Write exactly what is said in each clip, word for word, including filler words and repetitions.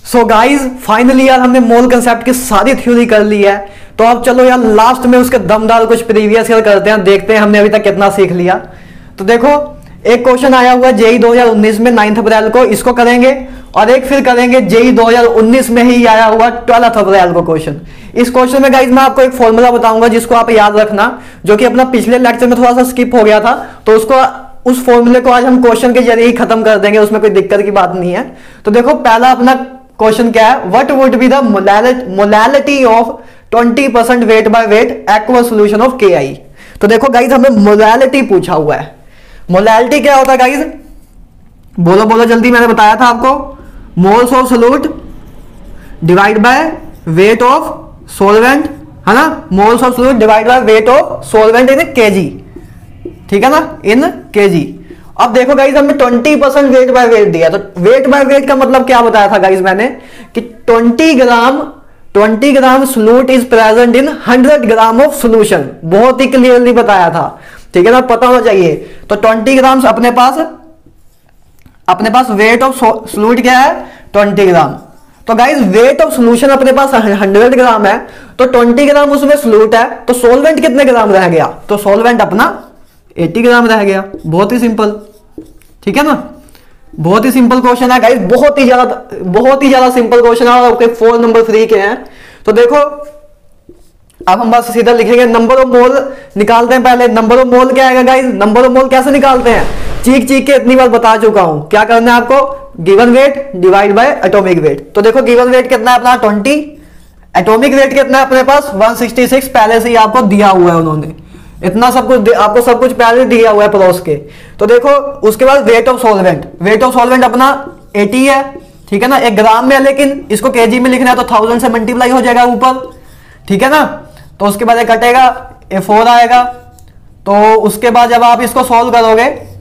So guys finally यार हमने मोल concept की सारी थ्योरी कर ली है। तो अब चलो यार लास्ट में उसके दमदार कुछ प्रीवियस ईयर करते हैं, देखते हैं हमने अभी तक कितना सीख लिया। तो देखो एक क्वेश्चन आया हुआ जेई दो हज़ार उन्नीस में नाइन्थ अप्रैल को, इसको करेंगे। और एक फिर करेंगे जेई दो हज़ार उन्नीस में ही आया हुआ ट्वेल्थ अप्रैल को क्वेश्चन। इस क्वेश्चन में गाइज मैं आपको एक फॉर्मूला बताऊंगा जिसको आप याद रखना, जो कि अपना पिछले लेक्चर में थोड़ा सा स्किप हो गया था। तो उसको उस फॉर्मूले को आज हम क्वेश्चन के जरिए ही खत्म कर देंगे, उसमें कोई दिक्कत की बात नहीं है। तो देखो पहला अपना क्वेश्चन क्या है, what would be the molality of twenty percent weight by weight aqueous solution of K I. तो देखो गाइज हमें मोलैलिटी पूछा हुआ है। मोलैलिटी क्या होता है गाइज, बोलो बोलो जल्दी, मैंने बताया था आपको, moles of solute divide by weight of solvent, है ना। Moles of solute divide by weight of solvent in kg, ठीक है ना, इन केजी। अब देखो गाइज हमने twenty percent weight by weight दिया, तो वेट बाय वेट का मतलब क्या बताया था गाइज मैंने कि twenty gram twenty gram solute is present in hundred gram of solution, बहुत ही क्लियरली बताया था, ठीक है ना, पता होना चाहिए। तो ट्वेंटी ग्राम अपने पास अपने पास वेट ऑफ सोल्यूट क्या है, ट्वेंटी ग्राम। तो गाइज वेट ऑफ सोल्यूशन अपने पास हंड्रेड ग्राम है, तो ट्वेंटी ग्राम उसमें सोल्यूट है, तो सोल्वेंट कितने ग्राम रह गया, तो सोल्वेंट अपना अस्सी ग्राम रह गया। बहुत ही सिंपल, ठीक है ना, बहुत ही सिंपल क्वेश्चन है गाइस, बहुत ही ज्यादा बहुत ही ज्यादा सिंपल क्वेश्चन है। और फोर नंबर थ्री के हैं। तो देखो अब हम बस सीधा लिखेंगे, नंबर ऑफ मोल निकालते हैं। पहले नंबर ऑफ मोल क्या आएगा गाइस, नंबर ऑफ मोल कैसे निकालते हैं, चीख चीख के इतनी बार बता चुका हूं। क्या करना है आपको, given weight divide by atomic weight. तो देखो गिवन वेट कितना है अपना ट्वेंटी, एटॉमिक वेट कितना है अपने पास वन सिक्सटी सिक्स, पहले से ही आपको दिया हुआ है उन्होंने, इतना सब कुछ आपको सब कुछ पहले दिया हुआ है परोस के। तो देखो उसके बाद weight of solvent, weight of solvent अपना अस्सी है, ठीक है ना, एक ग्राम में है, लेकिन इसको केजी में लिखना है तो थाउजेंड से मल्टीप्लाई हो जाएगा ऊपर, ठीक है ना। तो उसके बाद एक कटेगा, ए फोर आएगा। तो उसके बाद जब आप इसको सॉल्व करोगे,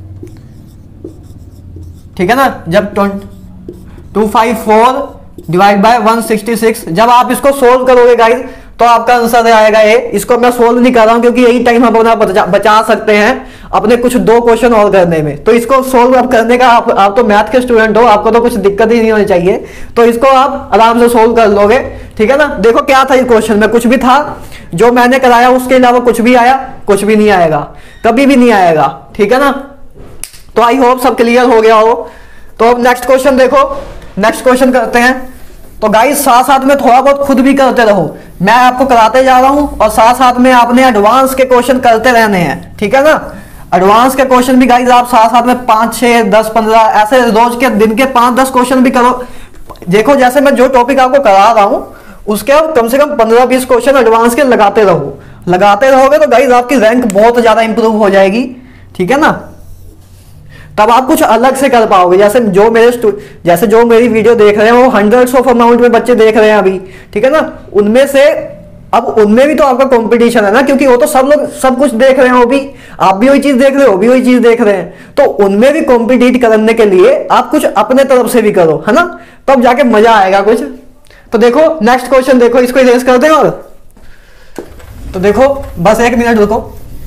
ठीक है ना, जब two five four divide by one sixty six, जब आप इसको सोल्व करोगे गाइस तो आपका आंसर आएगा ए। इसको मैं सोल्व नहीं कर रहा हूं क्योंकि यही टाइम हम अपना बचा, बचा सकते हैं अपने कुछ दो क्वेश्चन और करने में। तो इसको सोल्व आप करने का, आप, आप तो मैथ के स्टूडेंट हो, आपको तो कुछ दिक्कत ही नहीं होनी चाहिए। तो इसको आप आराम से सोल्व कर लोगे, ठीक है ना। देखो क्या था इस क्वेश्चन में, कुछ भी था जो मैंने कराया उसके अलावा कुछ भी आया, कुछ भी नहीं आएगा, कभी भी नहीं आएगा, ठीक है ना। तो आई होप सब क्लियर हो गया हो। तो अब नेक्स्ट क्वेश्चन देखो, नेक्स्ट क्वेश्चन करते हैं। तो गाइस साथ साथ में थोड़ा बहुत खुद भी करते रहो, मैं आपको कराते जा रहा हूं और साथ साथ में आपने एडवांस के क्वेश्चन करते रहने हैं, ठीक है ना। एडवांस के क्वेश्चन भी गाइस आप साथ साथ में पांच छह दस पंद्रह ऐसे रोज के दिन के पांच दस क्वेश्चन भी करो। देखो जैसे मैं जो टॉपिक आपको करा रहा हूं उसके आप कम से कम पंद्रह बीस क्वेश्चन एडवांस के लगाते रहो, लगाते रहोगे तो गाइस आपकी रैंक बहुत ज्यादा इंप्रूव हो जाएगी, ठीक है ना। तब आप कुछ अलग से कर पाओगे। जैसे जो मेरे जैसे जो मेरी वीडियो देख रहे हैं वो हंड्रेड्स ऑफ अमाउंट में बच्चे देख रहे हैं अभी, ठीक है ना। उनमें से अब उनमें भी तो आपका कंपटीशन है ना, क्योंकि वो तो सब लोग सब कुछ देख रहे हैं, वो भी आप भी वही चीज देख रहे हो, भी वही चीज देख रहे हैं। तो उनमें भी कॉम्पिटिट करने के लिए आप कुछ अपने तरफ से भी करो, है ना, तब जाके मजा आएगा कुछ। तो देखो नेक्स्ट क्वेश्चन देखो, इसको इरेज कर दे। और तो देखो बस एक मिनट रुको।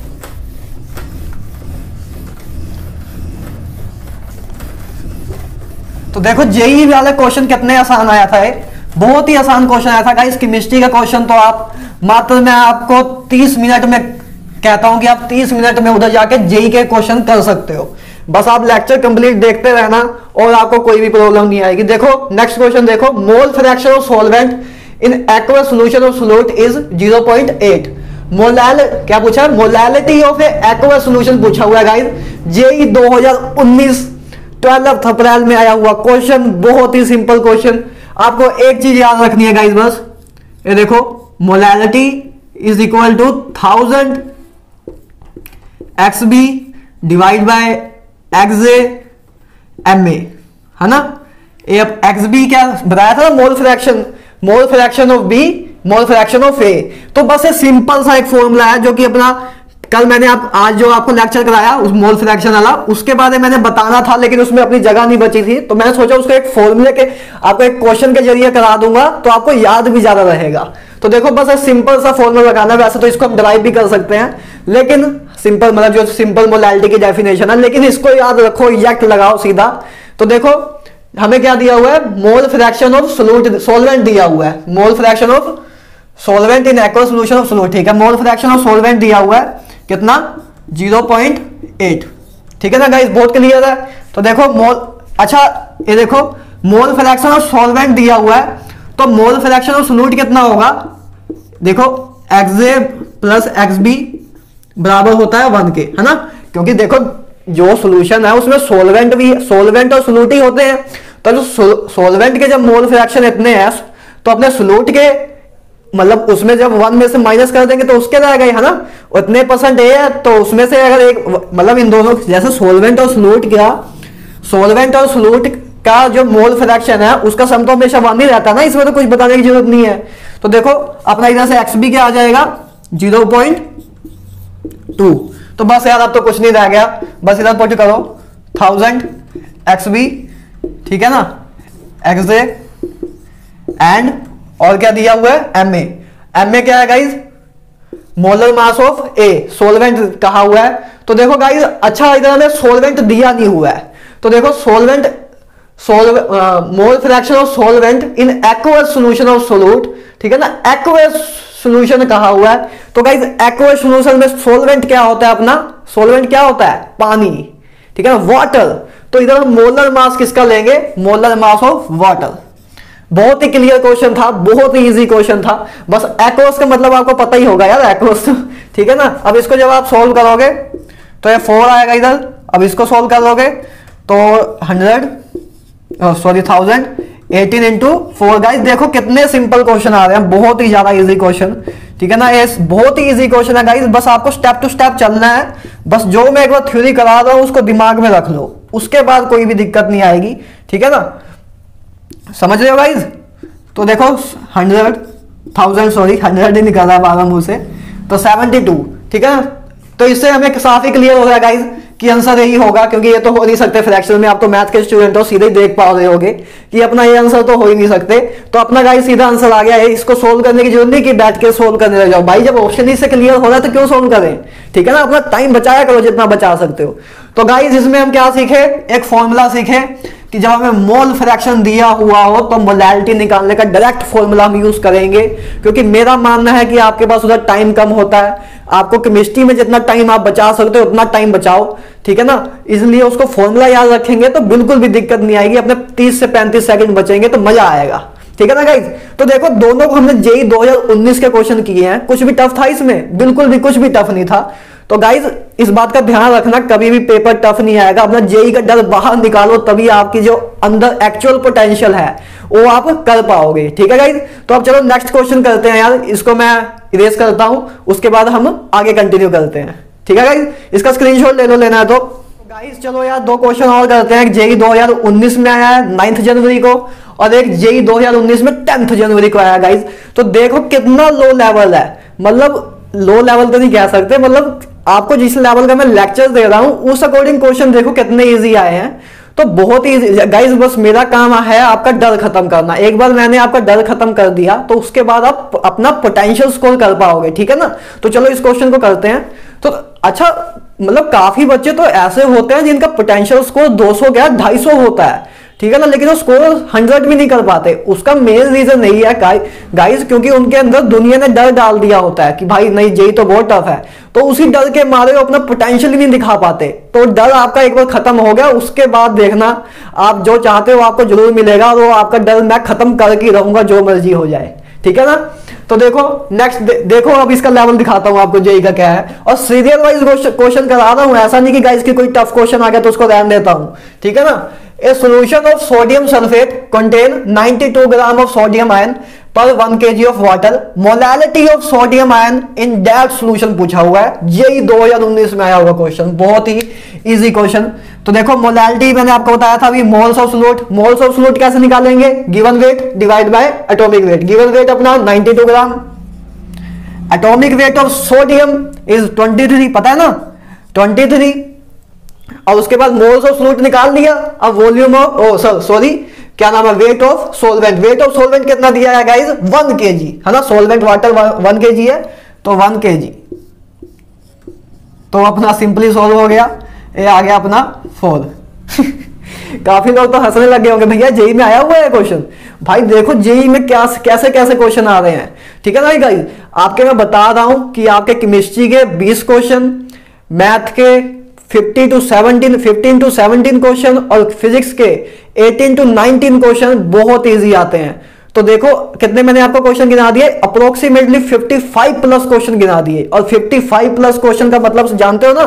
तो देखो जेई वाले क्वेश्चन कितने आसान आया था, ये बहुत ही आसान क्वेश्चन आया था गाइस। केमिस्ट्री का क्वेश्चन तो आप मात्र मैं आपको तीस मिनट में कहता हूं कि आप तीस मिनट में उधर जाके जेई के क्वेश्चन कर सकते हो। बस आप लेक्चर कंप्लीट देखते रहना और आपको कोई भी प्रॉब्लम नहीं आएगी। देखो नेक्स्ट क्वेश्चन देखो, mole fraction of solvent in aqueous solution of solute is zero point eight. Molal क्या पूछा है, molality of a aqueous solution पूछा हुआ है गाइस, जेई दो हज़ार उन्नीस ट्वेल्थ अप्रैल में आया हुआ क्वेश्चन। बहुत ही सिंपल क्वेश्चन, आपको एक चीज याद रखनी है गाइस, बस ये देखो, molality is equal to thousand X B divide by X A M A, है ना। ये अब एक्स बी क्या बताया था ना, mole fraction, mole fraction of B, mole fraction of A. तो बस ये सिंपल सा एक फॉर्मूला है जो कि अपना कल मैंने आप आज जो आपको लेक्चर कराया उस मोल फ्रैक्शन वाला, उसके बारे में मैंने बताना था लेकिन उसमें अपनी जगह नहीं बची थी, तो मैंने सोचा उसको एक फॉर्मूले के आपको एक क्वेश्चन के जरिए करा दूंगा तो आपको याद भी ज्यादा रहेगा। तो देखो बस एक सिंपल सा फॉर्मूला लगाना, वैसे तो इसको हम ड्राइव भी कर सकते हैं, लेकिन सिंपल मतलब जो सिंपल मोलैलिटी की डेफिनेशन है, लेकिन इसको याद रखो, एग्जैक्ट लगाओ सीधा। तो देखो हमें क्या दिया हुआ है, mole fraction of solute solvent दिया हुआ है, mole fraction of solvent in aqua solution of solute. ठीक है, मोल फ्रैक्शन ऑफ सॉल्वेंट दिया हुआ है कितना, ज़ीरो पॉइंट एट। ठीक है ना गाइस, बहुत क्लियर है। तो देखो मोल, अच्छा ये देखो मोल फ्रैक्शन ऑफ सॉल्वेंट दिया हुआ है, तो मोल फ्रैक्शन ऑफ सोल्यूट कितना होगा, देखो X A plus X B बराबर होता है वन के, है ना, क्योंकि देखो जो सॉल्यूशन है उसमें सॉल्वेंट भी, सॉल्वेंट और सोल्यूट ही होते हैं। तो जो सॉल्वेंट के जब मोल फ्रैक्शन इतने हैं तो अपने सोल्यूट के मतलब उसमें जब वन में से माइनस कर देंगे तो उसके रह गए, है ना, उतने परसेंट ए है, तो उसमें से अगर एक मतलब इन दोनों जैसे सॉल्वेंट और सोल्यूट का, सॉल्वेंट और सोल्यूट का जो मोल फ्रैक्शन है उसका सम तो हमेशा वन ही रहता है ना, इसमें तो कुछ बताने की जरूरत नहीं है। तो देखो अपना इधर से एक्स बी क्या आ जाएगा, जीरो पॉइंट टू। तो बस यार अब तो कुछ नहीं रह गया, बस इधर पुट करो थाउजेंड एक्स बी, ठीक है ना, एक्स ए एंड और क्या दिया हुआ है, एम ए। एम ए क्या है guys, molar mass of A, solvent कहा हुआ है। तो देखो गाइज, अच्छा इधर हमें सोलवेंट दिया नहीं हुआ है, तो देखो solvent mole fraction of solvent in aqueous solution of solute, ठीक है ना, एक्वस सॉल्यूशन कहा हुआ है। तो गाइज एक्वस सॉल्यूशन में सोलवेंट क्या होता है, अपना सोलवेंट क्या होता है, पानी, ठीक है ना, वाटर। तो इधर हम मोलर मास किसका लेंगे, मोलर मास ऑफ वाटर। बहुत ही क्लियर क्वेश्चन था, बहुत ही इजी क्वेश्चन था, बस एक्वस का मतलब आपको पता ही होगा यार, एक्वस, ठीक है ना। अब इसको जब आप सोल्व करोगे तो ये फोर आएगा इधर, अब इसको सोल्व कर लोगे तो hundred sorry thousand eighteen into four. Guys देखो कितने सिंपल क्वेश्चन आ रहे हैं, बहुत ही ज्यादा इजी क्वेश्चन, ठीक है ना, ये बहुत ही इजी क्वेश्चन है गाइस, बस आपको स्टेप टू स्टेप चलना है। बस जो मैं एक बार थ्योरी करा रहा हूं उसको दिमाग में रख लो, उसके बाद कोई भी दिक्कत नहीं आएगी, ठीक है ना, समझ रहे हो गाइस। तो देखो हंड्रेड थाउजेंड सॉरी हंड्रेड ही निकाला बारह मुंह से, तो सेवेंटी टू, ठीक है ना। तो इससे हमें काफी क्लियर हो रहा है गाइस कि आंसर यही होगा, क्योंकि ये तो हो नहीं सकते फ्रैक्शन में, आप तो मैथ के स्टूडेंट हो, सीधे ही देख पा रहे होगे कि अपना ये आंसर तो हो ही नहीं सकते। तो अपना गाइस सीधा आंसर आ गया है, इसको सोल्व करने की जरूरत नहीं कि बैठ के सोल्व करने लग जाओ भाई, जब ऑप्शन ही से क्लियर हो रहा है तो क्यों सोल्व करें, ठीक है ना, अपना टाइम बचाया करो जितना बचा सकते हो। तो गाइस इसमें हम क्या सीखे, एक फॉर्मूला सीखे कि जब हमें मोल फ्रैक्शन दिया हुआ हो तो मोलैलिटी निकालने का डायरेक्ट फॉर्मूला हम यूज करेंगे, क्योंकि मेरा मानना है कि आपके पास उधर टाइम कम होता है, आपको केमिस्ट्री में जितना टाइम आप बचा सकते हो उतना टाइम बचाओ, ठीक है ना, इसलिए उसको फॉर्मूला याद रखेंगे तो बिल्कुल भी दिक्कत नहीं आएगी, अपने तीस से पैंतीस सेकंड बचेंगे तो मजा आएगा, ठीक है ना गाइस। तो देखो दोनों को हमने जेई दो हज़ार उन्नीस के क्वेश्चन किए हैं, कुछ भी टफ था इसमें, बिल्कुल भी कुछ भी टफ नहीं था। तो गाइज इस बात का ध्यान रखना, कभी भी पेपर टफ नहीं आएगा, अपना जेई का डर बाहर निकालो, तभी आपकी जो अंदर एक्चुअल पोटेंशियल है वो आप कर पाओगे, ठीक है गाइज। तो अब चलो नेक्स्ट क्वेश्चन करते हैं यार, इसको मैं इरेज करता हूं, उसके बाद हम आगे कंटिन्यू करते हैं, ठीक है गाइज। इसका स्क्रीनशॉट ले लो, लेना है तो गाइज। चलो यार दो क्वेश्चन और करते हैं, जेई दो हज़ार उन्नीस में आया है नाइन्थ जनवरी को, और एक जेई दो हज़ार उन्नीस में टेंथ जनवरी को आया गाइज। तो देखो कितना लो लेवल है, मतलब लो लेवल तो नहीं कह सकते, मतलब आपको जिस लेवल का मैं लेक्चर दे रहा हूं उस अकॉर्डिंग क्वेश्चन देखो कितने इजी आए हैं। तो बहुत ही गाइस, बस मेरा काम है आपका डर खत्म करना। एक बार मैंने आपका डर खत्म कर दिया तो उसके बाद आप अपना पोटेंशियल स्कोर कर पाओगे, ठीक है ना। तो चलो इस क्वेश्चन को करते हैं। तो अच्छा मतलब काफी बच्चे तो ऐसे होते हैं जिनका पोटेंशियल स्कोर दो सौ क्या ढाई सौ होता है, ठीक है ना, लेकिन वो स्कोर हंड्रेड भी नहीं कर पाते। उसका मेन रीजन नहीं है गाइस, क्योंकि उनके अंदर दुनिया ने डर डाल दिया होता है कि भाई नहीं जेई तो बहुत टफ है, तो उसी डर के मारे वो अपना पोटेंशियल नहीं दिखा पाते। तो डर आपका एक बार खत्म हो गया, उसके बाद देखना आप जो चाहते हो आपको जरूर मिलेगा, और वो आपका डर मैं खत्म करके रहूंगा जो मर्जी हो जाए, ठीक है ना। तो देखो नेक्स्ट दे, देखो अब इसका लेवल दिखाता हूं आपको जेई का क्या है, और सीरियल वाइज क्वेश्चन करा रहा हूं, ऐसा नहीं कि गाइस की कोई टफ क्वेश्चन आ गया तो उसको रहने देता हूं, ठीक है ना। A solution of sodium sulfate contain ninety-two gram of sodium ion per one kg of water. Molality of sodium ion in that solution पूछा हुआ है, जेई दो हज़ार उन्नीस में आया हुआ क्वेश्चन, बहुत ही इजी क्वेश्चन। तो देखो मोलालिटी मैंने आपको बताया था अभी, moles of solute. Moles of solute कैसे निकालेंगे, given weight divide by atomic weight. Given weight अपना बानवे gram, atomic weight of sodium is तेईस, पता है ना, तेईस, और उसके बाद मोल्स ऑफ सोल्यूट निकाल लिया। अब volume of oh sir sorry क्या नाम है, weight of solvent. Weight of solvent कितना दिया है गाइस, वन केजी, है ना, सोलवेंट वाटर वन केजी है, तो वन केजी। तो अपना सिंपली सॉल्व हो गया, ये आ गया अपना फोर काफी लोग तो हंसने लगे होंगे, भैया जेई में आया हुआ है क्वेश्चन। भाई देखो जेई में क्या कैसे कैसे क्वेश्चन आ रहे हैं, ठीक है ना गाइस। आपके मैं बता रहा हूं कि आपके केमिस्ट्री के बीस क्वेश्चन, मैथ के fifty to seventeen fifteen to seventeen question और फिजिक्स के एटीन टू नाइनटीन क्वेश्चन बहुत इजी आते हैं। तो देखो कितने मैंने आपको क्वेश्चन गिना दिए, अप्रोक्सीमेटली पचपन प्लस क्वेश्चन गिना दिए। और पचपन प्लस क्वेश्चन का मतलब जानते हो ना,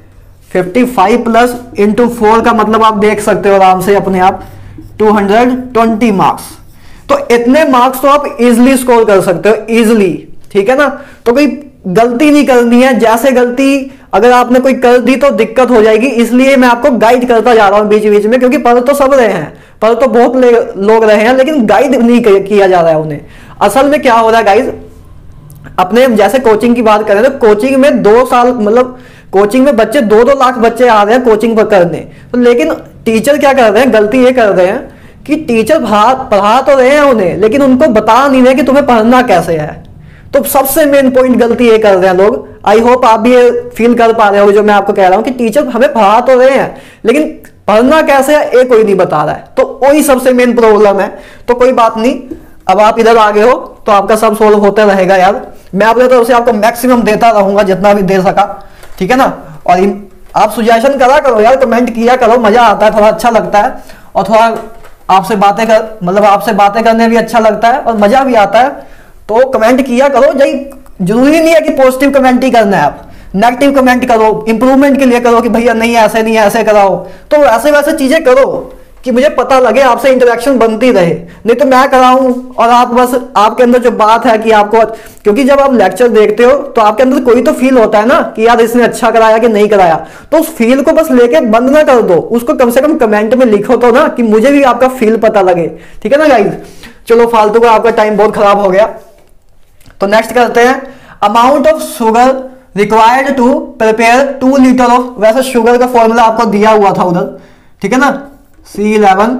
पचपन प्लस इंटू फोर का मतलब आप देख सकते हो आराम से अपने आप दो सौ बीस मार्क्स। तो इतने मार्क्स तो आप इजिली स्कोर कर सकते हो, इजिली, ठीक है ना। तो कोई गलती नहीं करनी है, जैसे गलती अगर आपने कोई कर दी तो दिक्कत हो जाएगी, इसलिए मैं आपको गाइड करता जा रहा हूं बीच बीच में, क्योंकि पढ़ तो सब रहे हैं, पढ़ तो बहुत लोग रहे हैं, लेकिन गाइड नहीं किया जा रहा है उन्हें। असल में क्या हो रहा है गाइज, अपने जैसे कोचिंग की बात करें तो कोचिंग में दो साल मतलब कोचिंग में बच्चे दो दो लाख बच्चे आ रहे हैं कोचिंग पर करने, तो लेकिन टीचर क्या कर रहे हैं, गलती ये कर रहे हैं कि टीचर पढ़ा तो रहे हैं उन्हें, लेकिन उनको बता नहीं रहे कि तुम्हें पढ़ना कैसे है। तो सबसे मेन पॉइंट गलती ये कर रहे हैं लोग। आई होप आप भी ये फील कर पा रहे हो जो मैं आपको कह रहा हूं कि टीचर हमें पढ़ा तो रहे हैं, लेकिन पढ़ना कैसे है ये कोई नहीं बता रहा है। तो वही सबसे मेन प्रॉब्लम है। तो कोई बात नहीं, अब आप इधर आ गए हो तो आपका सब सोल्व होता रहेगा यार। मैं अपने तरफ से आपको मैक्सिमम देता रहूंगा जितना भी दे सका, ठीक है ना। और आप सुजेशन करा करो यार, कमेंट किया करो, मजा आता है, थोड़ा अच्छा लगता है, और थोड़ा आपसे बातें कर मतलब आपसे बातें करने भी अच्छा लगता है और मजा भी आता है। तो कमेंट किया करो, जय जरूरी नहीं है कि पॉजिटिव कमेंट ही करना है, आप नेगेटिव कमेंट करो, इंप्रूवमेंट के लिए करो कि भैया नहीं ऐसे नहीं ऐसे कराओ। तो ऐसे वैसे चीजें करो कि मुझे पता लगे, आपसे इंटरेक्शन बनती रहे। नहीं तो मैं कराऊं और आप बस आपके अंदर जो बात है कि आपको, क्योंकि जब आप लेक्चर देखते हो तो आपके अंदर कोई तो फील होता है ना कि यार इसने अच्छा कराया कि नहीं कराया, तो उस फील को बस लेके बंद ना कर दो, उसको कम से कम कमेंट में लिखो तो ना कि मुझे भी आपका फील पता लगे, ठीक है ना गाइज। चलो फालतू का आपका टाइम बहुत खराब हो गया, तो नेक्स्ट करते हैं। Amount of sugar required to prepare two litre of, वैसे शुगर का फॉर्मूला आपको दिया हुआ था उधर, ठीक है ना, C eleven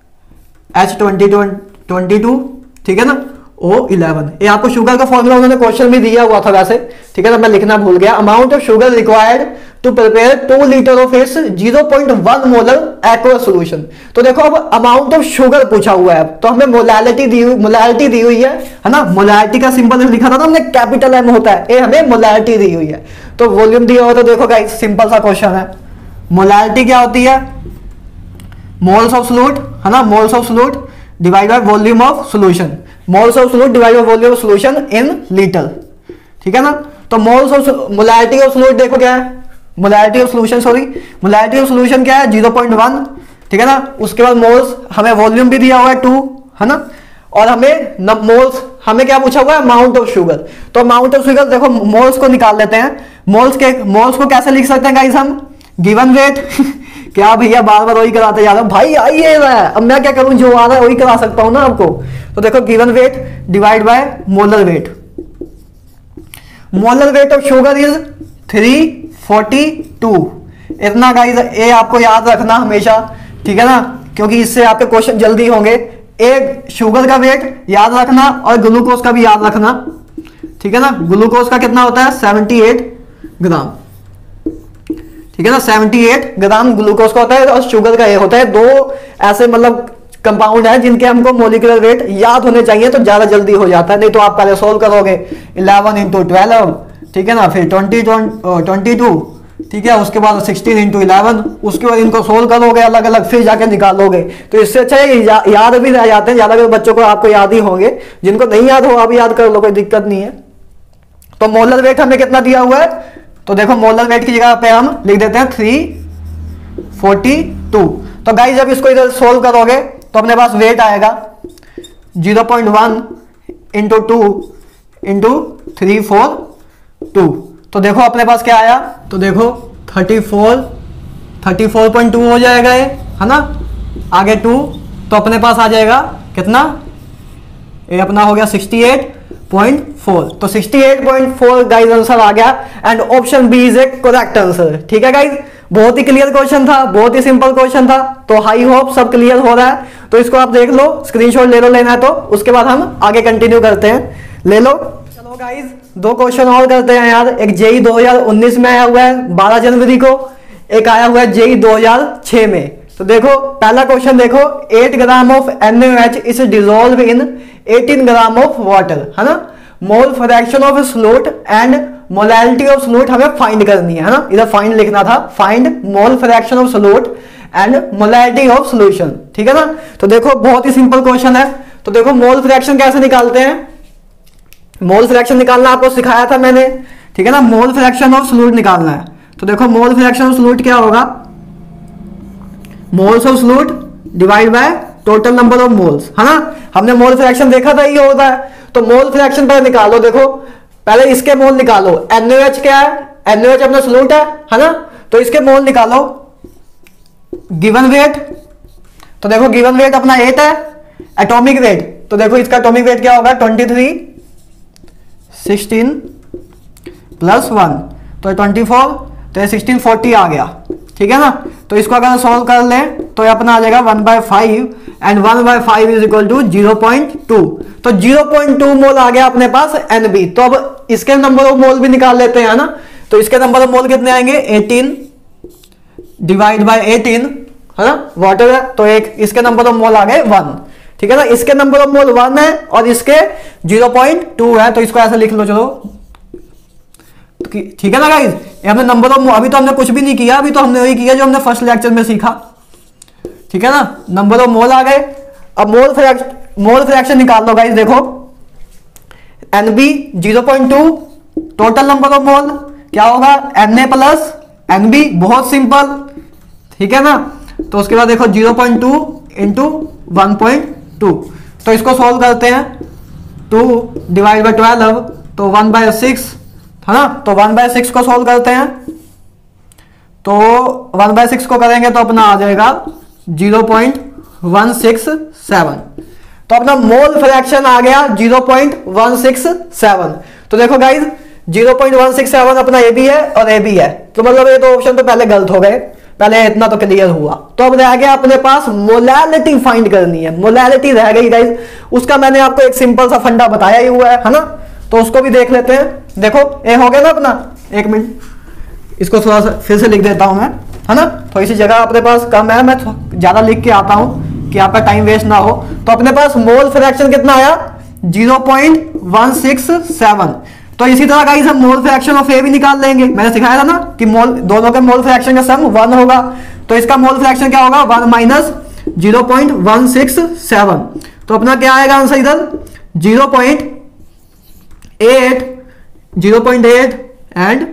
H twenty twenty two, ठीक है ना, ओ इलेवन, ये आपको शुगर का फॉर्मूला उन्होंने क्वेश्चन भी दिया हुआ था वैसे, ठीक है ना, मैं लिखना भूल गया। Amount of sugar required to prepare two litre of its zero point one molar aqueous solution. तो देखो अब अमाउंट ऑफ शुगर पूछा हुआ है, तो हमें मोलैलिटी दी हुई मोलैलिटी दी हुई है है ना, मोलैलिटी का सिंबल लिखा था ना हमने, कैपिटल एम होता है, ये हमें मोलैलिटी दी हुई है। तो वॉल्यूम दिया हुआ, तो देखो गाइस सिंपल सा क्वेश्चन है, मोलैलिटी क्या होती है, मोल्स ऑफ सॉल्यूट, है ना, moles of solute divide by volume of solution, moles of solute divide by volume of solution in litre, ठीक है ना। तो moles of molality of solute देखो क्या है, molality of solution sorry molality of solution क्या है, ज़ीरो पॉइंट वन, ठीक है ना। उसके बाद मोल्स, हमें वॉल्यूम भी दिया हुआ है टू, है ना, और हमें न मोल्स, हमें क्या पूछा हुआ है, अमाउंट ऑफ शुगर। तो अमाउंट ऑफ शुगर देखो मोल्स को निकाल लेते हैं, मोल्स के मोल्स को कैसे लिख सकते हैं गाइस हम, गिवन वेट क्या भैया बार बार वही कराते जा रहा हूं भाई, आइए अब मैं क्या करूं, जो आ रहा है वही करा सकता हूं ना आपको। तो देखो given weight divide by molar weight, molar weight of sugar is three forty two, इतना गाइस ये आपको याद रखना हमेशा, ठीक है ना, क्योंकि इससे आपके क्वेश्चन जल्दी होंगे। एक शुगर का वेट याद रखना और ग्लूकोज का भी याद रखना, ठीक है ना। ग्लूकोज का कितना होता है, सेवेंटी एट ग्राम, ठीक है ना, अठहत्तर ग्राम ग्लूकोज का होता है, और शुगर का ये होता है। दो ऐसे मतलब कंपाउंड है जिनके हमको मोलिकुलर वेट याद होने चाहिए, तो ज्यादा जल्दी हो जाता है। नहीं तो आप पहले सोल्व करोगे इलेवन इंटू ट्वेल्व, ठीक है ना, फिर ट्वेंटी ट्वेंटी टू, ठीक है, उसके बाद सिक्सटीन इंटू इलेवन, उसके बाद इनको सोल्व करोगे अलग अलग, फिर जाके निकालोगे। तो इससे अच्छा है या, याद भी रह जाते हैं, ज्यादा बच्चों को आपको याद ही होंगे, जिनको नहीं याद हो आप याद कर लो, कोई दिक्कत नहीं है। तो मोलर वेट हमें कितना दिया हुआ है, तो देखो मोलर वेट की जगह पे हम लिख देते हैं थ्री फोर्टी टू। तो गाइस जब इसको इधर सोल्व करोगे तो अपने पास वेट आएगा zero point one into two into three four two. तो देखो अपने पास क्या आया, तो देखो thirty four thirty four point two हो जाएगा ये, है ना, आगे टू, तो अपने पास आ जाएगा कितना, ये अपना हो गया सिक्सटी एट पॉइंट फोर। तो sixty eight point four guys answer आ गया, and option B is A correct answer, ठीक है गाइस। बहुत ही क्लियर क्वेश्चन था, बहुत ही सिंपल क्वेश्चन था, तो हाई होप सब क्लियर हो रहा है। तो इसको आप देख लो, स्क्रीनशॉट ले लो, लेना है तो, उसके बाद हम आगे कंटिन्यू करते हैं, ले लो। चलो गाइस दो क्वेश्चन और करते हैं यार। एक जेई दो हज़ार उन्नीस में आया हुआ है बारह जनवरी को, एक आया हुआ है जेई दो हज़ार छह में तो देखो पहला क्वेश्चन देखो, eight gram of N A H is dissolve in eighteen gram of water, है ना। Mole fraction of solute and molality of solute हमें फाइंड करनी है, है ना। इधर फाइंड लिखना था, find mole fraction of solute and molality of solution, ठीक है ना। तो देखो बहुत ही सिंपल क्वेश्चन है। तो देखो मोल फ्रैक्शन कैसे निकालते हैं, मोल फ्रैक्शन निकालना आपको सिखाया था मैंने, ठीक है ना। मोल फ्रैक्शन ऑफ सॉल्यूट निकालना है। तो देखो मोल फ्रैक्शन ऑफ सॉल्यूट क्या होगा, moles of solute divide by total number of moles, है ना। हमने मोल फ्रैक्शन देखा था ये होता है। तो मोल फ्रैक्शन पर निकालो, देखो पहले इसके मोल निकालो। एनओएच क्या है, एनओएच अपना सॉल्यूट है, है ना। तो इसके मोल निकालो, गिवन वेट, तो देखो गिवन वेट अपना एट है। एटॉमिक वेट, तो देखो इसका एटॉमिक वेट क्या होगा, twenty three, sixteen plus one, तो ट्वेंटी फोर, तो ये सिक्सटीन फोर्टी आ गया, ठीक है ना। तो इसको अगर सॉल्व कर लें तो ये अपना आ जाएगा one by five and one by five is equal to zero point two. तो जीरो पॉइंट टू मोल आ गया अपने पास एन बी। तो अब इसके नंबर ऑफ मोल भी निकाल लेते हैं, है ना। तो इसके नंबर ऑफ मोल कितने आएंगे, एटीन डिवाइड बाय एटीन, है ना, वाटर है। तो एक इसके नंबर ऑफ मोल आ गए वन, ठीक है ना। इसके नंबर ऑफ मोल वन है और इसके जीरो पॉइंट टू है। तो इसको ऐसे लिख लो, चलो, ठीक है ना गाइस। हमने नंबर ऑफ, अभी तो हमने कुछ भी नहीं किया, अभी तो हमने वही किया जो हमने फर्स्ट लेक्चर में सीखा, ठीक है ना। नंबर ऑफ मोल आ गए। अब मोल फ्रैक्शन, मोल फ्रैक्शन निकाल लो गाइस। देखो N B zero point two, total number of mole क्या होगा, N A plus N B, बहुत सिंपल, ठीक है ना। तो उसके बाद देखो zero point two into one point two, तो इसको सोल्व करते हैं। टू डिवाइड बाय ट्वेल्व, तो वन बाय सिक्स, है ना। तो वन बाय सिक्स को सोल्व करते हैं, तो वन बाय सिक्स को करेंगे तो अपना आ जाएगा zero point one six seven. तो अपना मोल फ्रैक्शन आ गया zero point one six seven. तो देखो guys zero point one six seven अपना ए बी है और ए बी है। तो मतलब ये तो ऑप्शन तो पहले गलत हो गए, पहले इतना तो क्लियर हुआ। तो अब रह गया अपने पास मोलैलिटी फाइंड करनी है। मोलैलिटी रह गई गाइज, उसका मैंने आपको एक सिंपल सा फंडा बताया ही हुआ है, है ना। तो उसको भी देख लेते हैं। देखो ये हो गया ना अपना, एक मिनट इसको थोड़ा सा फिर से लिख देता हूं मैं, है ना। थोड़ी सी जगह अपने पास कम है, मैं ज्यादा लिख के आता हूं कि आपका टाइम वेस्ट ना हो। तो अपने पास मोल फ्रैक्शन कितना आया, zero point one six seven. तो इसी तरह गाइस हम मोल फ्रैक्शन ऑफ ए भी निकाल लेंगे। मैंने सिखाया था ना कि मोल, दोनों के मोल फ्रैक्शन का सम वन होगा। तो इसका मोल फ्रैक्शन क्या होगा, one minus zero point one six seven. तो अपना क्या आएगा आंसर इधर, zero point eight, zero point eight and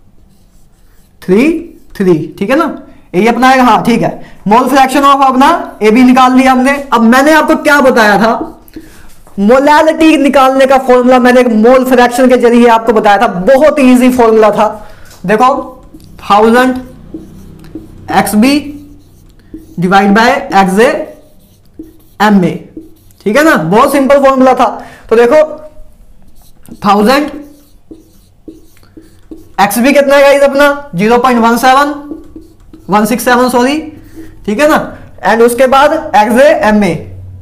three three, ठीक है ना। ये अपना है, हाँ ठीक है। मोल फ्रैक्शन ऑफ अपना ए बी निकाल लिया हमने। अब मैंने आपको क्या बताया था, मोलैलिटी निकालने का फॉर्मूला मैंने एक मोल फ्रैक्शन के जरिए आपको बताया था, बहुत इजी फॉर्मूला था। देखो thousand X B divide by X A M A, ठीक है ना, बहुत सिंपल फॉर्मूला था। तो देखो थाउजेंड एक्स बी कितना है अपना zero point one seven one six seven sorry, ठीक है ना। एंड उसके बाद एक्स ए एम ए।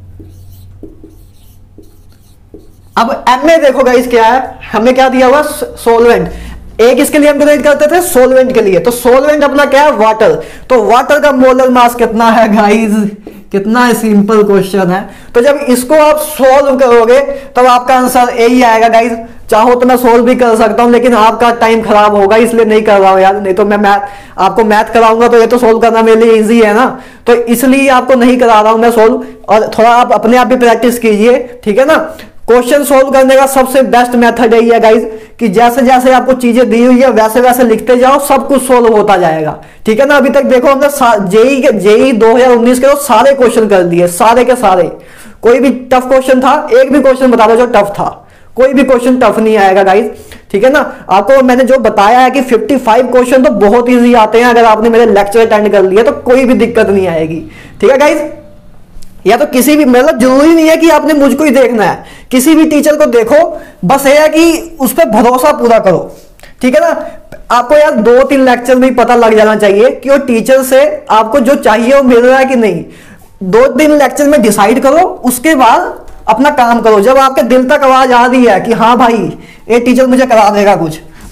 अब एम ए देखो गाइस क्या है, हमने क्या दिया हुआ, सोलवेंट। एक इसके लिए हम डिनोट करते थे सोलवेंट के लिए, तो सोलवेंट अपना क्या है, वाटर। तो वाटर का मोलर मास कितना है गाइस, कितना सिंपल क्वेश्चन है। तो जब इसको आप सोल्व करोगे तब आपका आंसर यही आएगा गाइस। चाहो तो मैं सोल्व भी कर सकता हूं, लेकिन आपका टाइम खराब होगा इसलिए नहीं कर रहा हूं यार। नहीं तो मैं मैथ आपको मैथ कराऊंगा तो ये तो सोल्व करना मेरे लिए इजी है ना, तो इसलिए आपको नहीं करा रहा हूं मैं सोल्व। और थोड़ा आप अपने आप भी प्रैक्टिस कीजिए, ठीक है ना। क्वेश्चन सोल्व करने का सबसे बेस्ट मेथड यही है गाइज कि जैसे जैसे आपको चीजें दी हुई है वैसे वैसे लिखते जाओ, सब कुछ सोल्व होता जाएगा, ठीक है ना। अभी तक देखो हमने जेई के जेई दो हज़ार उन्नीस के तो सारे क्वेश्चन कर दिए, सारे के सारे। कोई भी टफ क्वेश्चन था, एक भी क्वेश्चन बता दो जो टफ था, कोई भी क्वेश्चन टफ नहीं आएगा गाइज, ठीक है ना। आपको मैंने जो बताया है कि पचपन क्वेश्चन तो बहुत इजी आते हैं, अगर आपने मेरे लेक्चर अटेंड कर लिया तो कोई भी दिक्कत नहीं आएगी, ठीक है गाइज। या तो किसी भी, मतलब जरूरी नहीं है कि आपने मुझको ही देखना है, किसी भी टीचर को देखो, बस ये है कि उस पर भरोसा पूरा करो, ठीक है ना। आपको यार दो तीन लेक्चर में ही पता लग जाना चाहिए कि वो टीचर से आपको जो चाहिए वो मिल रहा है कि नहीं। दो तीन लेक्चर में डिसाइड करो, उसके बाद अपना काम करो। जब आपके दिल तक आवाज आ रही है कि हाँ भाई ये टीचर मुझे करा देगा कुछ, तो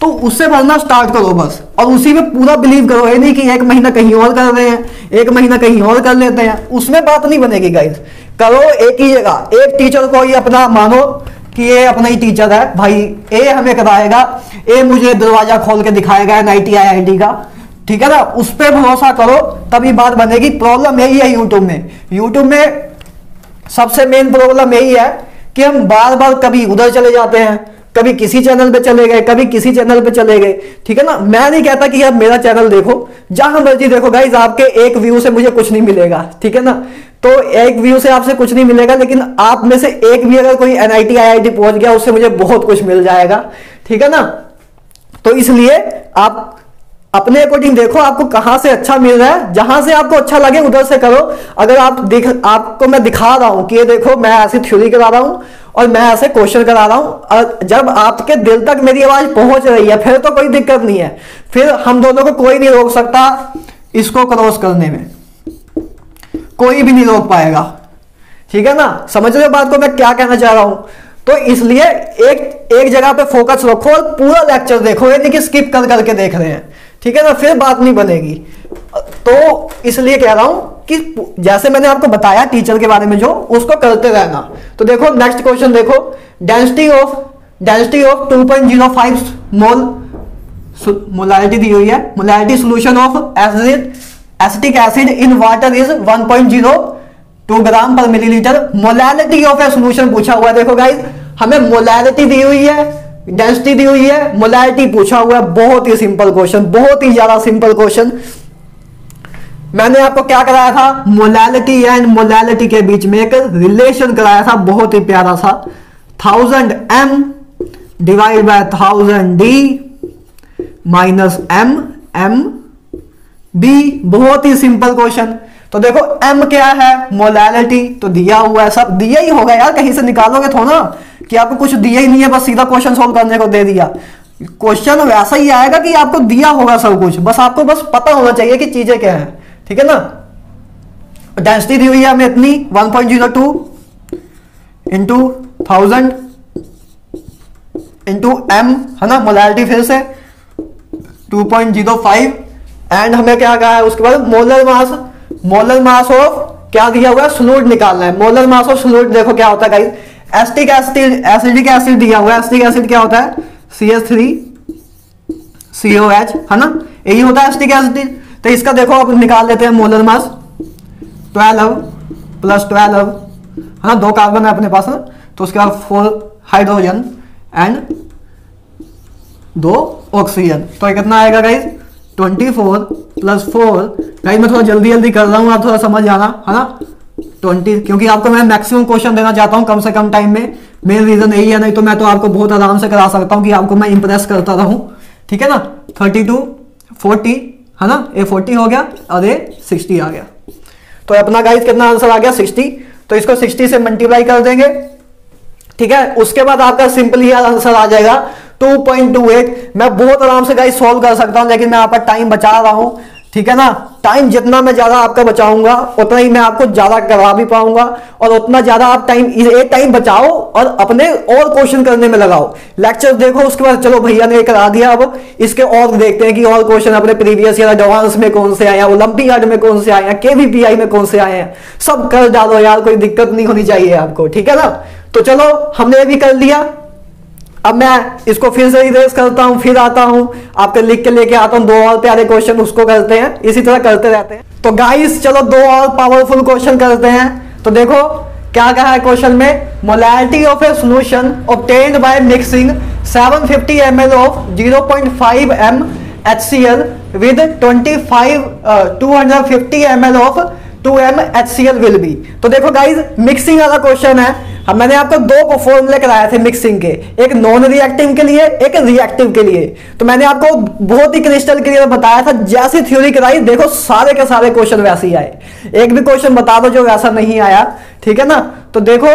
तो उससे भरना स्टार्ट करो बस, और उसी में पूरा बिलीव करो। ये नहीं कि एक महीना कहीं और कर रहे हैं, एक महीना कहीं और कर लेते हैं, उसमें बात नहीं बनेगी गाइस। करो एक ही जगह, एक टीचर को ही अपना मानो कि ये अपना ही टीचर है भाई, ए हमें कराएगा, ए मुझे दरवाजा खोल के दिखाएगा N I T I I T का, ठीक है ना, उस पर भरोसा करो तभी बात बनेगी। प्रॉब्लम यही है यूट्यूब में, यूट्यूब में सबसे मेन प्रॉब्लम यही है कि हम बार बार कभी उधर चले जाते हैं, कभी किसी चैनल पे चले गए, कभी किसी चैनल पे चले गए, ठीक है ना। मैं नहीं कहता कि आप मेरा चैनल देखो, जहां मर्जी देखो गाइज, आपके एक व्यू से मुझे कुछ नहीं मिलेगा, ठीक है ना। तो एक व्यू से आपसे कुछ नहीं मिलेगा, लेकिन आप में से एक भी अगर कोई N I T I I T पहुंच गया, उससे मुझे बहुत कुछ मिल जाएगा, ठीक है ना। तो इसलिए आप अपने अकॉर्डिंग देखो आपको कहां से अच्छा मिल रहा है, जहां से आपको अच्छा लगे उधर से करो। अगर आप देख आपको मैं दिखा रहा हूं कि ये देखो मैं ऐसी थ्योरी करा रहा हूं और मैं ऐसे क्वेश्चन करा रहा हूं, और जब आपके दिल तक मेरी आवाज पहुंच रही है फिर तो कोई दिक्कत नहीं है, फिर हम दोनों को कोई नहीं रोक सकता इसको क्रॉस करने में, कोई भी नहीं रोक पाएगा, ठीक है ना। समझ रहे हो बात को मैं क्या कहना चाह रहा हूं। तो इसलिए एक एक जगह पे फोकस रखो और पूरा लेक्चर देखो, ये नहीं कि स्किप कर करके देख रहे हैं, ठीक है ना, फिर बात नहीं बनेगी। तो इसलिए कह रहा हूं कि जैसे मैंने आपको बताया टीचर के बारे में जो, उसको करते रहना। तो देखो नेक्स्ट क्वेश्चन देखो, density of density of two point zero five mole molarity दी हुई है, molarity solution of acid acetic acid in water is one point zero two gram per millilitre. Molarity of a solution पूछा हुआ है। देखो guys हमें molarity दी हुई है, डेंसिटी दी हुई है, मोलैरिटी पूछा हुआ है। बहुत ही सिंपल क्वेश्चन, बहुत ही ज्यादा सिंपल क्वेश्चन। मैंने आपको क्या कराया था, मोलैरिटी एंड मोलैरिटी के बीच में एक रिलेशन कराया था, बहुत ही प्यारा सा, thousand M divide by thousand D minus M M B. बहुत ही सिंपल क्वेश्चन। तो देखो m क्या है, मोलैरिटी, तो दिया हुआ है, सब दिया ही होगा यार, कहीं से निकालोगे थोड़ा कि आपको कुछ दिया ही नहीं है, बस सीधा क्वेश्चन सोल्व करने को दे दिया। क्वेश्चन वैसा ही आएगा कि आपको दिया होगा सब कुछ, बस आपको बस पता होना चाहिए कि चीजें क्या है, ठीक है ना। डेंसिटी दी हुई है हमें इतनी one point zero two into thousand into M, है ना, मोलैरिटी फिर से two point zero five, and हमें क्या कहा है उसके बाद molar mass, molar mass of क्या दिया हुआ है, फ्लूइड निकालना है। मोलर मास ऑफ फ्लूइड देखो क्या होता है guys, acetic acid acidic acid दिया हुआ है। एसिटिक एसिड क्या होता है, C H three C O H, है ना, यही होता है एसिटिक एसिड। तो इसका देखो अब निकाल लेते हैं molar mass, twelve plus twelve, है ना, दो कार्बन है अपने पास, तो उसके बाद फोर हाइड्रोजन एंड दो ऑक्सीजन, तो कितना आएगा guys, twenty four plus four. Guys मैं थोड़ा जल्दी जल्दी कर रहा हूं, आप थोड़ा समझ जाना, है ना, ट्वेंटी, क्योंकि आपको मैं मैक्सिमम क्वेश्चन देना चाहता हूं कम से कम टाइम में। मेन रीजन यही है, नहीं तो मैं तो आपको बहुत आराम से करा सकता हूं कि आपको मैं इंप्रेस करता रहूं, ठीक है ना। थर्टी टू फोर्टी, है ना, ये फोर्टी हो गया और ये सिक्सटी आ गया। तो अपना गाइस कितना आंसर आ गया, सिक्सटी। तो इसको सिक्सटी से मल्टीप्लाई कर देंगे, ठीक है। उसके बाद आपका सिंपली आंसर आ जाएगा टू पॉइंट टू एट। मैं बहुत आराम से गाइस सॉल्व कर सकता हूं, लेकिन मैं आपका टाइम बचा रहा हूं, ठीक है ना। टाइम जितना मैं ज्यादा आपका बचाऊंगा उतना ही मैं आपको ज्यादा करवा भी पाऊंगा, और उतना ज्यादा आप टाइम एक टाइम बचाओ और अपने और क्वेश्चन करने में लगाओ। लेक्चर देखो, उसके बाद चलो भैया ने करा दिया, अब इसके और देखते हैं कि और क्वेश्चन अपने प्रीवियस ईयर एडवांस में कौन से आए हैं, ओलंपियाड में कौन से आए हैं, केवीपीआई में कौन से आए हैं, सब कर डालो यार, कोई दिक्कत नहीं होनी चाहिए आपको, ठीक है ना। तो चलो हमने ये भी कर लिया। अब मैं इसको फिर से इरेज करता हूं, फिर आता हूं आपके लिख के लेके आता हूं, दो और प्यारे क्वेश्चन उसको करते हैं, इसी तरह करते रहते हैं। तो गाइस चलो दो और पावरफुल क्वेश्चन करते हैं। तो देखो क्या कहा है क्वेश्चन में, molarity of a solution obtained by mixing seven fifty M L of zero point five M H C L with twenty five two hundred fifty M L of two M H C L will be. तो देखो guys mixing वाला question है। हम मैंने आपको दो फॉर्मूले कराए थे मिक्सिंग के, एक नॉन रिएक्टिव के लिए, एक रिएक्टिव के लिए। तो मैंने आपको बहुत ही क्रिस्टल क्लियर बताया था, जैसी थ्योरी कराई देखो सारे के सारे क्वेश्चन वैसे ही आए। एक भी क्वेश्चन बता दो जो वैसा नहीं आया, ठीक है ना। तो देखो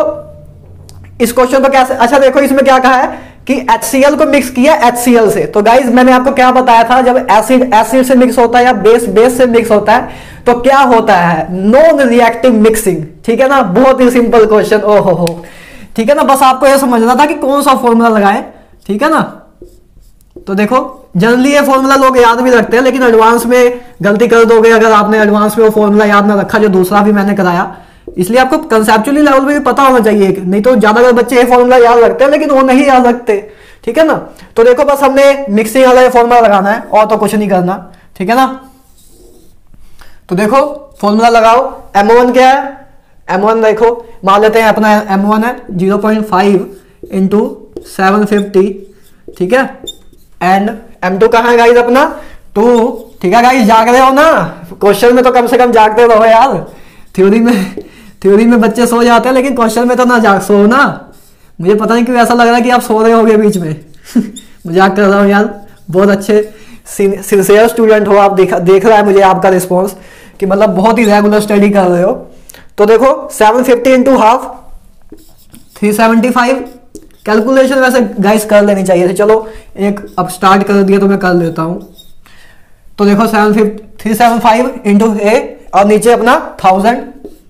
इस क्वेश्चन को कैसे, अच्छा देखो इसमें क्या कहा है कि एच सी एल को मिक्स किया एच सी एल से। तो गाइज मैंने आपको क्या बताया था, जब एसिड एसिड से मिक्स होता है या बेस बेस से मिक्स होता है तो क्या होता है, नॉन रिएक्टिव मिक्सिंग, ठीक है ना। बहुत ही सिंपल क्वेश्चन, ओहो हो, ठीक है ना। बस आपको यह समझना था कि कौन सा फॉर्मूला लगाए, ठीक है ना। तो देखो जनरली ये फॉर्मूला लोग याद भी रखते हैं, लेकिन एडवांस में गलती कर दोगे अगर आपने एडवांस में वो फॉर्मूला याद ना रखा जो दूसरा भी मैंने कराया। इसलिए आपको कंसेप्चुअली लेवल पे भी पता होना चाहिए, नहीं तो ज्यादातर बच्चे ये फॉर्मूला याद रखते हैं लेकिन वो नहीं याद रखते, ठीक है ना। तो देखो बस हमने मिक्सिंग वाला ये फॉर्मूला लगाना है और तो कुछ नहीं करना, ठीक है ना। तो देखो फॉर्मूला लगाओ, एम वन क्या है, एम वन देखो मान लेते हैं अपना एम वन है zero point five into seven fifty, ठीक है। एंड एम टू कहाँ है गाइस अपना टू, ठीक है गाइस, जाग रहे हो ना, क्वेश्चन में तो कम से कम जागते रहो यार। थ्योरी में थ्योरी में बच्चे सो जाते हैं लेकिन क्वेश्चन में तो ना जाग सो ना। मुझे पता नहीं क्यों ऐसा लग रहा है कि आप सो रहे होगे बीच में मजाक कर रहा हूँ यार, बहुत अच्छे सिंसियर स्टूडेंट हो आप, देख देख रहा है मुझे आपका रिस्पॉन्स कि मतलब बहुत ही रेगुलर स्टडी कर रहे हो। तो देखो seven fifty into half three seventy five, calculation वैसे गाइस कर लेनी चाहिए थी, चलो एक अब स्टार्ट कर दिया तो मैं कर लेता हूं। तो देखो seven fifty three seven five into A और नीचे अपना थाउजेंड,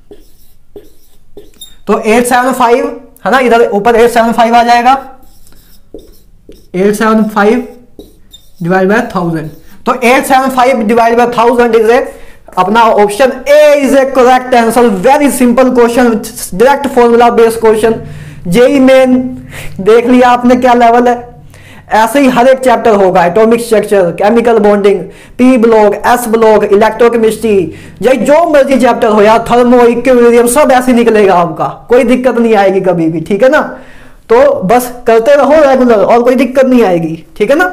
तो एट सेवन फाइव है ना, इधर ऊपर एट सेवन फाइव आ जाएगा, eight seven five divide by thousand. तो eight seven five divide by thousand is A अपना option A is A correct answer. Very simple question, direct formula based question, JEE Main देख लिया आपने क्या level है। ऐसे ही हर एक चैप्टर होगा, atomic structure, chemical bonding, P block, S block, electrochemistry, जो जो मर्जी चैप्टर हो यार, थर्मो इक्विलिब्रियम सब ऐसे निकलेगा आपका, कोई दिक्कत नहीं आएगी कभी भी, ठीक है ना। तो बस करते रहो रेगुलर और कोई दिक्कत नहीं आएगी, ठीक है ना।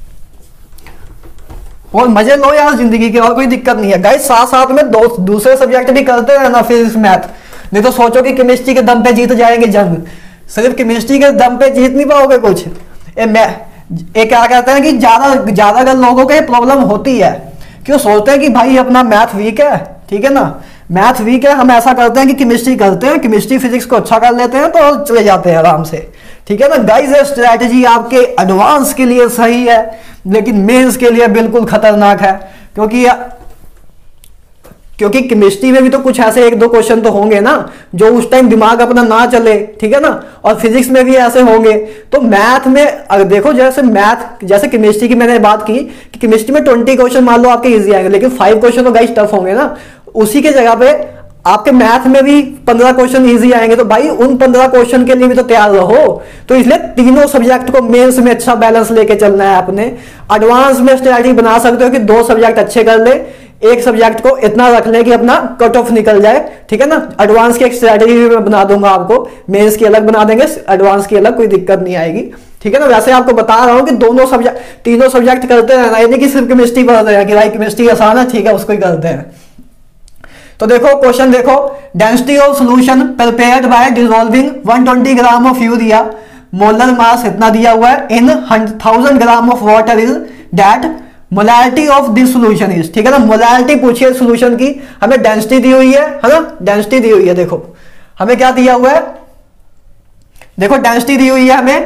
और मजे लो यार जिंदगी के, और कोई दिक्कत नहीं है गाइस। साथ साथ में दो दूसरे सब्जेक्ट भी करते रहना, फिजिक्स मैथ, नहीं तो सोचो कि केमिस्ट्री के दम पे जीत जाएंगे जंग। सिर्फ केमिस्ट्री के दम पे जीत नहीं पाओगे कुछ। ए, मैं ए क्या कहते हैं कि ज्यादा ज्यादातर लोगों को ये प्रॉब्लम होती है, क्यों सोचते हैं कि भाई अपना मैथ वीक है, ठीक है ना, मैथ वीक है, हम ऐसा करते हैं कि केमिस्ट्री करते हैं, केमिस्ट्री फिजिक्स को अच्छा कर लेते हैं तो चले जाते हैं आराम से, ठीक है ना। गाइस ये स्ट्रैटेजी आपके एडवांस के लिए सही है लेकिन मेंस के लिए बिल्कुल खतरनाक है, क्योंकि क्योंकि केमिस्ट्री में भी तो कुछ ऐसे एक दो क्वेश्चन तो होंगे ना जो उस टाइम दिमाग अपना ना चले, ठीक है ना, और फिजिक्स में भी ऐसे होंगे। तो मैथ में अगर देखो, जैसे मैथ जैसे केमिस्ट्री की मैंने बात की कि केमिस्ट्री में ट्वेंटी क्वेश्चन मान लो आपके इजी आएंगे, लेकिन फाइव क्वेश्चन तो गाइस टफ होंगे ना। उसी के जगह पे आपके मैथ में भी पंद्रह क्वेश्चन इजी आएंगे, तो भाई उन पंद्रह क्वेश्चन के लिए भी तो तैयार रहो। तो इसलिए तीनों सब्जेक्ट को मेंस में अच्छा बैलेंस लेके चलना है आपने। एडवांस में स्ट्रैटेजी बना सकते हो कि दो सब्जेक्ट अच्छे कर ले, एक सब्जेक्ट को इतना रख ले कि अपना कट ऑफ निकल जाए, ठीक है ना। एडवांस की एक स्ट्रैटेजी भी मैं बना दूंगा आपको, मेंस की अलग बना देंगे, एडवांस की अलग, कोई दिक्कत नहीं आएगी, ठीक है ना। वैसे आपको बता रहा हूं कि दोनों सब्जेक्ट तीनों सब्जेक्ट करते रहना, ये नहीं कि सिर्फ केमिस्ट्री पढ़ रहे हैं कि भाई केमिस्ट्री आसान है, ठीक है उसको ही करते हैं। तो देखो क्वेश्चन देखो, density of solution prepared by dissolving one twenty gram of urea, molar mass इतना दिया हुआ है, in thousand gram of water is that molarity of this solution is, ठीक है ना। मोलैरिटी पूछिए सॉल्यूशन की, हमें डेंसिटी दी हुई है है ना, डेंसिटी दी हुई है, देखो हमें क्या दिया हुआ है, देखो डेंसिटी दी हुई है हमें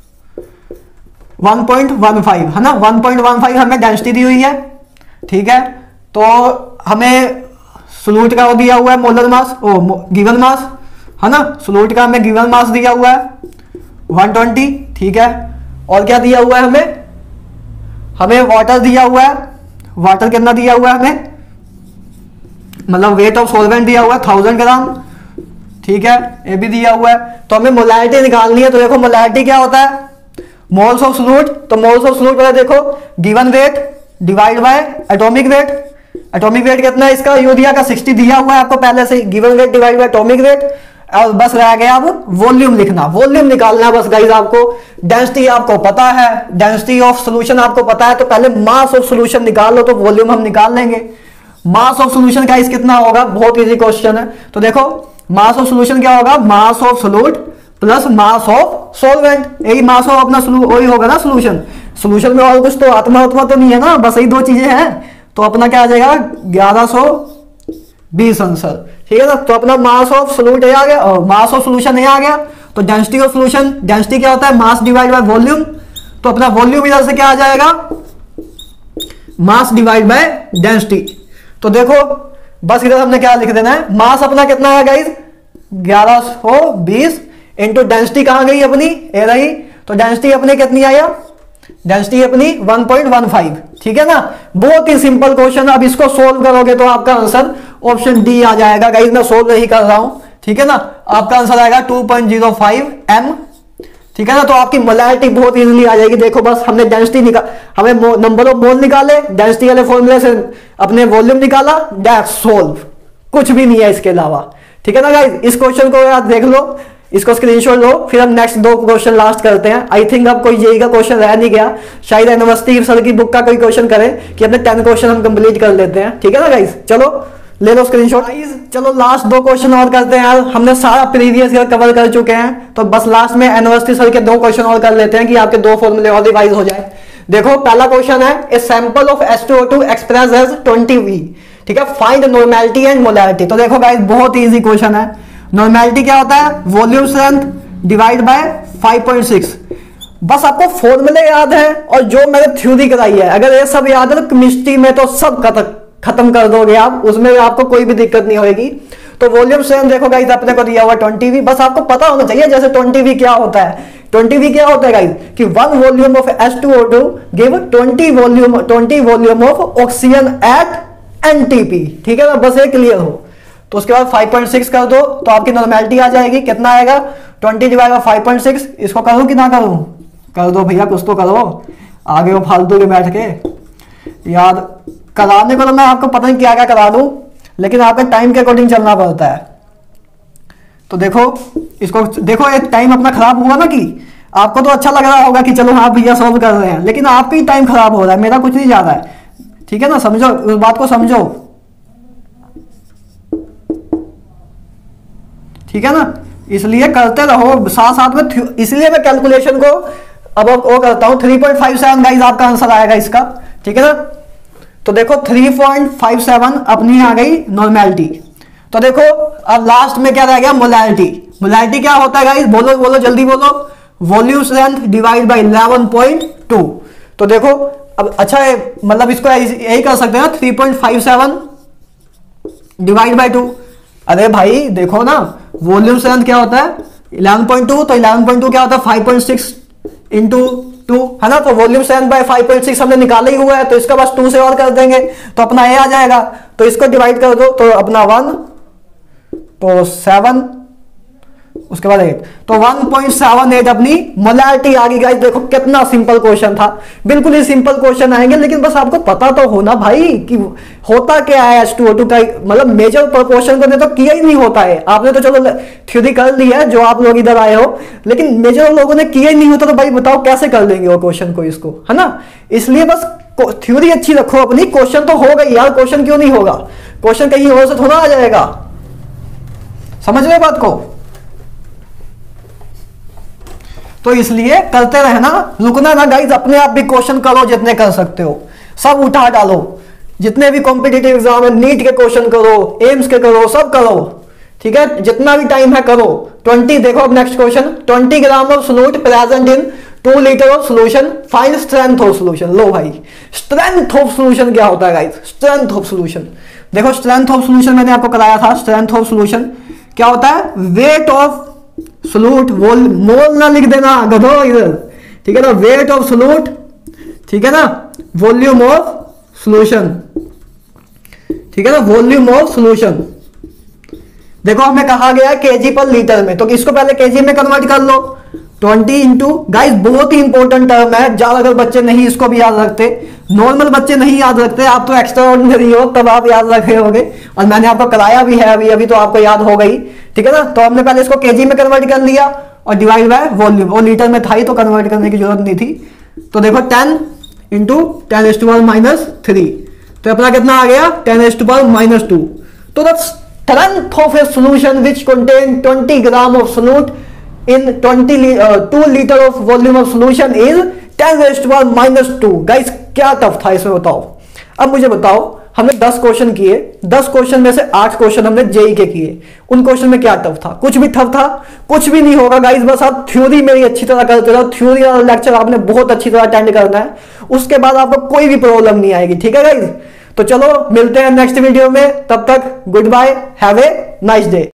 वन पॉइंट वन फाइव है ना, वन पॉइंट वन फाइव हमें डेंसिटी दी हुई है, ठीक है। तो हमें सोल्यूट का दिया हुआ है मोलर मास, ओ गिवन मास है ना, सोल्यूट का हमें गिवन मास दिया हुआ है वन ट्वेंटी, ठीक है। और क्या दिया हुआ है हमें, हमें वाटर दिया हुआ है, वाटर कितना दिया हुआ है हमें, मतलब वेट ऑफ सॉल्वेंट दिया हुआ है थाउजेंड ग्राम, ठीक है, ये भी दिया हुआ है। तो हमें मोलैरिटी निकालनी है, तो देखो मोलैरिटी क्या होता है, मोल्स ऑफ सोल्यूट, तो मोल्स ऑफ सोल्यूट पहले देखो given weight divide by atomic weight, atomic weight कितना है इसका, यूरिया का सिक्सटी दिया हुआ है आपको पहले से, given weight divide by atomic weight, और बस रह गया अब वॉल्यूम लिखना, वॉल्यूम निकालना है बस गाइस आपको। डेंसिटी आपको पता है, डेंसिटी ऑफ सॉल्यूशन आपको पता है, तो पहले मास ऑफ सॉल्यूशन निकाल लो तो वॉल्यूम हम निकाल लेंगे। मास ऑफ सॉल्यूशन गाइस कितना होगा, बहुत इजी क्वेश्चन है। तो देखो मास ऑफ सॉल्यूशन क्या होगा, mass of solute plus mass of solvent, यही मास ऑफ अपना वही होगा ना सोल्यूशन। सोल्यूशन में और कुछ तो आत्मा आत्मा तो नहीं है ना, बस यही दो चीजें हैं, तो अपना क्या आ जाएगा ग्यारह सौ बीस आंसर, ठीक है ना। तो अपना मास ऑफ सोल्यूट आ गया और मास ऑफ सोल्यूशन आ गया। तो डेंसिटी ऑफ सोल्यूशन, डेंसिटी क्या होता है, मास डिवाइड बाय वॉल्यूम, तो अपना वॉल्यूम इधर से क्या आ जाएगा, मास डिवाइड बाय डेंसिटी। तो देखो बस इधर हमने क्या लिख देना है, मास अपना कितना है गाइस ग्यारह सौ बीस इंटू डेंसिटी कहां गई अपनी, ए रही, तो डेंसिटी अपने कितनी आया डेंसिटी अपनी वन पॉइंट वन फाइव, ठीक है ना। बहुत ही सिंपल क्वेश्चन। अब इसको सोल्व करोगे तो आपका आंसर ऑप्शन डी आ जाएगा। गाइस मैं सोल्व नहीं कर रहा हूं, ठीक है ना। आपका आंसर आएगा two point zero five M, ठीक है ना। तो आपकी मोलैरिटी बहुत इजीली आ जाएगी। देखो बस हमने डेंसिटी निकाल, हमें नंबर ऑफ मोल निकाले, डेंसिटी वाले फॉर्मूले से अपने वॉल्यूम निकाला, दैट्स सोल्व। कुछ भी नहीं है इसके अलावा, ठीक है ना गाइस। इस क्वेश्चन को यार देख लो, इसको स्क्रीनशॉट लो, फिर हम नेक्स्ट दो क्वेश्चन लास्ट करते हैं। आई थिंक अब कोई जेई का क्वेश्चन रह नहीं गया, शायद यूनिवर्सिटी सर की बुक का कोई क्वेश्चन करें कि अपने टेन क्वेश्चन हम कंप्लीट कर लेते हैं, ठीक है ना गाइस। चलो ले लो स्क्रीनशॉट। चलो लास्ट दो क्वेश्चन और करते हैं यार, हमने सारा प्रीवियस ईयर कवर कर चुके हैं, तो बस लास्ट में यूनिवर्सिटी सर के दो क्वेश्चन और कर लेते हैं कि आपके दो फॉर्मूले और रिवाइज हो जाए। देखो पहला क्वेश्चन है, a sample of H two O two express as twenty V, ठीक है, फाइंड नॉर्मेलिटी एंड मोलैरिटी। तो देखो गाइस बहुत ही इजी क्वेश्चन है। नॉर्मेलिटी क्या होता है, volume strength divide by five point six. बस आपको फॉर्मूले याद है और जो मैंने थ्योरी कराई है, अगर ये सब याद है तो केमिस्ट्री में तो सब खत्म कर दोगे आप, उसमें आपको कोई भी दिक्कत नहीं होगी। तो वॉल्यूम स्ट्रेंथ देखो गाइस अपने को दिया हुआ ट्वेंटी वी, बस आपको पता होना चाहिए जैसे ट्वेंटी वी क्या होता है। ट्वेंटी वी क्या होता है गाइस कि one volume of H two O two give twenty volume twenty volume of oxygen at N T P, ठीक है ना। बस ये क्लियर हो तो उसके बाद फाइव पॉइंट सिक्स कर दो तो आपकी नॉर्मेलिटी आ जाएगी। कितना आएगा, twenty divide by five point six. इसको करूं कि ना करूं, कर दो भैया, कुछ तो करो, आगे वो फालतू के बैठ के याद कराने को तो मैं आपको पता नहीं क्या क्या करा दूं, लेकिन आपके टाइम के अकॉर्डिंग चलना पड़ता है। तो देखो इसको देखो, एक टाइम अपना खराब हुआ ना, कि आपको तो अच्छा लग रहा होगा कि चलो हाँ भैया सॉल्व कर रहे हैं, लेकिन आपका ही टाइम खराब हो रहा है, मेरा कुछ नहीं जा रहा है, ठीक है ना। समझो उस बात को, समझो, ठीक है ना। इसलिए करते रहो साथ साथ में, इसलिए मैं कैलकुलेशन को अब वो करता हूं। Three point five seven guys आपका आंसर आएगा इसका, ठीक है ना। तो देखो थ्री पॉइंट फाइव सेवन अपनी आ गई नॉर्मेलिटी। तो देखो अब लास्ट में क्या रह गया, मोलैरिटी। मोलैरिटी क्या होता है गाइस, बोलो बोलो जल्दी बोलो, volume strength divide by eleven point two. तो देखो अब अच्छा है, मतलब इसको यही कर सकते हैं ना, three point five seven divide by two. अरे भाई देखो ना, वॉल्यूम स्ट्रेंथ क्या होता है इलेवन पॉइंट टू, तो इलेवन पॉइंट टू क्या होता है five point six into two, है ना। तो volume strength by five point six हमने निकाला ही हुआ है, तो इसका बस टू से और कर देंगे तो अपना ए आ जाएगा। तो इसको डिवाइड कर दो तो अपना वन, तो सेवन, उसके बाद एट, तो वन पॉइंट सेवन एट अपनी मोलैरिटी आ गई। गाइस देखो कितना सिंपल क्वेश्चन था, बिल्कुल ही सिंपल क्वेश्चन आएंगे, लेकिन बस आपको पता तो होना भाई कि होता क्या है एच टू ओ टू का, मतलब मेजर प्रोपोर्शन को तो किया ही नहीं होता है। आपने तो चलो थ्योरी कर ली है जो आप लोग इधर आए हो, लेकिन मेजर लोगों ने किया ही नहीं होता, तो भाई बताओ कैसे कर लेंगे वो क्वेश्चन को, इसको, है ना। इसलिए बस थ्योरी अच्छी रखो अपनी, क्वेश्चन तो होगा यार, क्वेश्चन क्यों नहीं होगा, क्वेश्चन कहीं और से थोड़ा आ जाएगा, समझ रहे बात को। तो इसलिए करते रहना, रुकना ना गाइस, अपने आप भी क्वेश्चन करो जितने कर सकते हो, सब उठा डालो, जितने भी कॉम्पिटिटिव एग्जाम है, नीट के क्वेश्चन करो, एम्स के करो, सब करो, ठीक है, जितना भी टाइम है करो। ट्वेंटी देखो अब next question, twenty gram of solute present in two litre of solution, find strength of solution. लो भाई, स्ट्रेंथ ऑफ सोल्यूशन क्या होता है गाइस, स्ट्रेंथ ऑफ सोल्यूशन देखो, स्ट्रेंथ ऑफ सोल्यूशन मैंने आपको कराया था। स्ट्रेंथ ऑफ सोल्यूशन क्या होता है, वेट ऑफ सोल्यूट, वोल मोल ना लिख देना गधो इधर, ठीक है ना, वेट ऑफ सोल्यूट, ठीक है ना, वॉल्यूम ऑफ सोल्यूशन, ठीक है ना, वॉल्यूम ऑफ सोल्यूशन। देखो हमें कहा गया केजी पर लीटर में, तो इसको पहले केजी में कन्वर्ट कर लो, ट्वेंटी इंटू, गाइस बहुत ही इंपॉर्टेंट टर्म है, ज्यादातर बच्चे नहीं इसको भी याद रखते, नॉर्मल बच्चे नहीं याद रखते, आप तो एक्स्ट्रा ऑर्डिनरी हो तब आप याद रखे होगे, और मैंने आपको कराया भी है अभी अभी तो आपको याद हो गई, ठीक है ना। तो हमने पहले इसको केजी में कन्वर्ट कर लिया और डिवाइड बाय वॉल्यूम, और लीटर में था ही तो कन्वर्ट करने की जरूरत नहीं थी। तो देखो ten into ten S two power minus three, तो अपना कितना आ गया, ten S two power minus two. तो the strength of a solution which contain twenty gram of solute in twenty uh, two liter of volume of solution is ten raised to power minus to. Guys क्या tough था इसमें बताओ। अब मुझे बताओ, हमने दस क्वेश्चन किए, दस क्वेश्चन में से आठ क्वेश्चन हमने जेई के किए, उन क्वेश्चन में क्या टफ था, कुछ भी टफ था, कुछ भी नहीं होगा गाइस, बस आप थ्योरी मेरी अच्छी तरह करते रहो, थ्योरी वाला लेक्चर आपने बहुत अच्छी तरह अटेंड करना है, उसके बाद आपको कोई भी प्रॉब्लम नहीं आएगी, ठीक है गाइस। तो चलो मिलते हैं नेक्स्ट वीडियो में, तब तक goodbye, have a nice day.